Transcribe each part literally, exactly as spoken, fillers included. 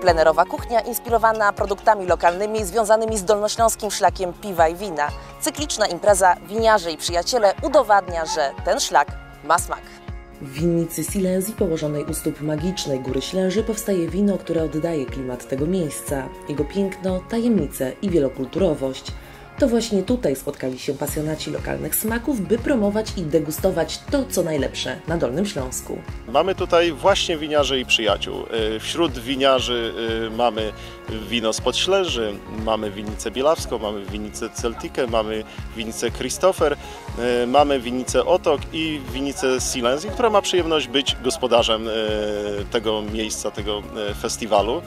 Plenerowa kuchnia inspirowana produktami lokalnymi związanymi z dolnośląskim szlakiem piwa i wina. Cykliczna impreza Winiarze i Przyjaciele udowadnia, że ten szlak ma smak. W winnicy Silenzji położonej u stóp magicznej Góry Ślęży powstaje wino, które oddaje klimat tego miejsca, jego piękno, tajemnicę i wielokulturowość. To właśnie tutaj spotkali się pasjonaci lokalnych smaków, by promować i degustować to, co najlepsze na Dolnym Śląsku. Mamy tutaj właśnie winiarzy i przyjaciół. Wśród winiarzy mamy wino spod Ślęży, mamy winnicę Bielawską, mamy winnicę Celtikę, mamy winnicę Christopher, mamy winnicę Otok i winnicę Silenzji, która ma przyjemność być gospodarzem tego miejsca, tego festiwalu.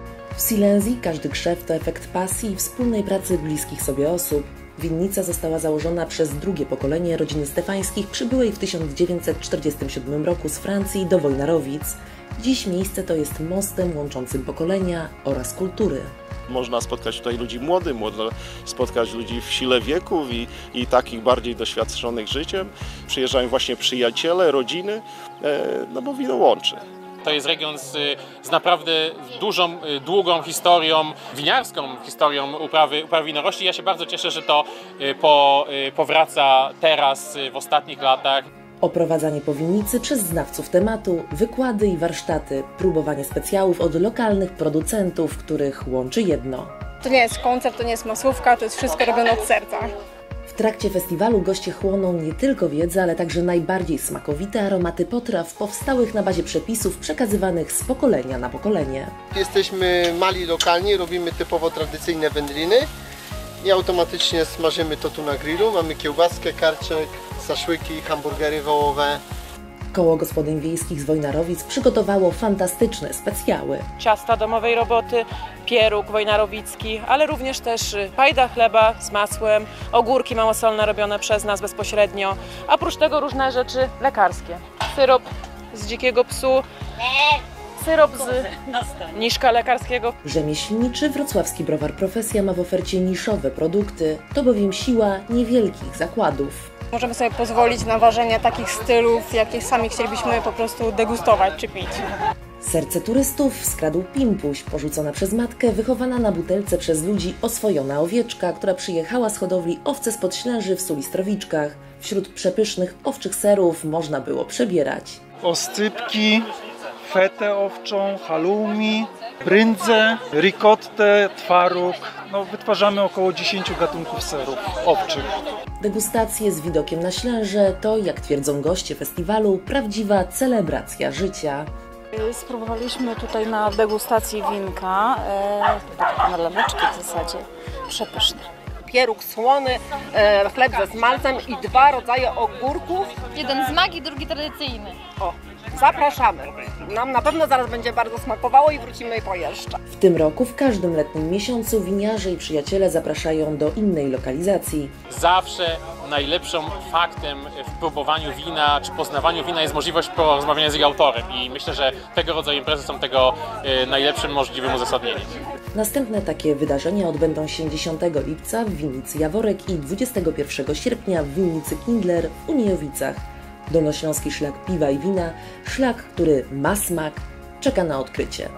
W Silenzji każdy krzew to efekt pasji i wspólnej pracy bliskich sobie osób. Winnica została założona przez drugie pokolenie rodziny Stefańskich, przybyłej w tysiąc dziewięćset czterdziestym siódmym roku z Francji do Wojnarowic. Dziś miejsce to jest mostem łączącym pokolenia oraz kultury. Można spotkać tutaj ludzi młodych, można spotkać ludzi w sile wieków i, i takich bardziej doświadczonych życiem. Przyjeżdżają właśnie przyjaciele, rodziny, no bo wino łączy. To jest region z, z naprawdę dużą, długą historią, winiarską historią uprawy, uprawy winorośli. Ja się bardzo cieszę, że to po, powraca teraz, w ostatnich latach. Oprowadzanie po winnicy przez znawców tematu, wykłady i warsztaty, próbowanie specjałów od lokalnych producentów, których łączy jedno. To nie jest koncert, to nie jest masówka, to jest wszystko robione od serca. W trakcie festiwalu goście chłoną nie tylko wiedzę, ale także najbardziej smakowite aromaty potraw powstałych na bazie przepisów przekazywanych z pokolenia na pokolenie. Jesteśmy mali lokalni, robimy typowo tradycyjne wędliny i automatycznie smażymy to tu na grillu. Mamy kiełbaskę, karczek, szaszłyki, hamburgery wołowe. Koło Gospodyń Wiejskich z Wojnarowic przygotowało fantastyczne specjały. Ciasta domowej roboty, pieróg wojnarowicki, ale również też pajda chleba z masłem, ogórki małosolne robione przez nas bezpośrednio, a oprócz tego różne rzeczy lekarskie. Syrop z dzikiego psu, syrop z niszka lekarskiego. Rzemieślniczy wrocławski browar Profesja ma w ofercie niszowe produkty, to bowiem siła niewielkich zakładów. Możemy sobie pozwolić na ważenie takich stylów, jakie sami chcielibyśmy po prostu degustować czy pić. Serce turystów skradł Pimpuś, porzucona przez matkę, wychowana na butelce przez ludzi oswojona owieczka, która przyjechała z hodowli owce spod Ślęży w Sulistrowiczkach. Wśród przepysznych owczych serów można było przebierać oscypki, fetę owczą, halloumi, bryndzę, ricottę, twaróg. No, wytwarzamy około dziesięciu gatunków serów owczych. Degustacje z widokiem na Ślęże to, jak twierdzą goście festiwalu, prawdziwa celebracja życia. Spróbowaliśmy tutaj na degustacji winka, e, na lemeczki w zasadzie, przepyszne. Pieróg słony, e, chleb ze smalcem i dwa rodzaje ogórków. Jeden z magii, drugi tradycyjny. O, zapraszamy. Nam na pewno zaraz będzie bardzo smakowało i wrócimy po jeszcze. W tym roku w każdym letnim miesiącu winiarze i przyjaciele zapraszają do innej lokalizacji. Zawsze najlepszym faktem w próbowaniu wina czy poznawaniu wina jest możliwość porozmawiania z jego autorem i myślę, że tego rodzaju imprezy są tego najlepszym możliwym uzasadnieniem. Następne takie wydarzenia odbędą się dziesiątego lipca w winnicy Jaworek i dwudziestego pierwszego sierpnia w winnicy Kindler w Uniejowicach. Dolnośląski szlak piwa i wina, szlak, który ma smak, czeka na odkrycie.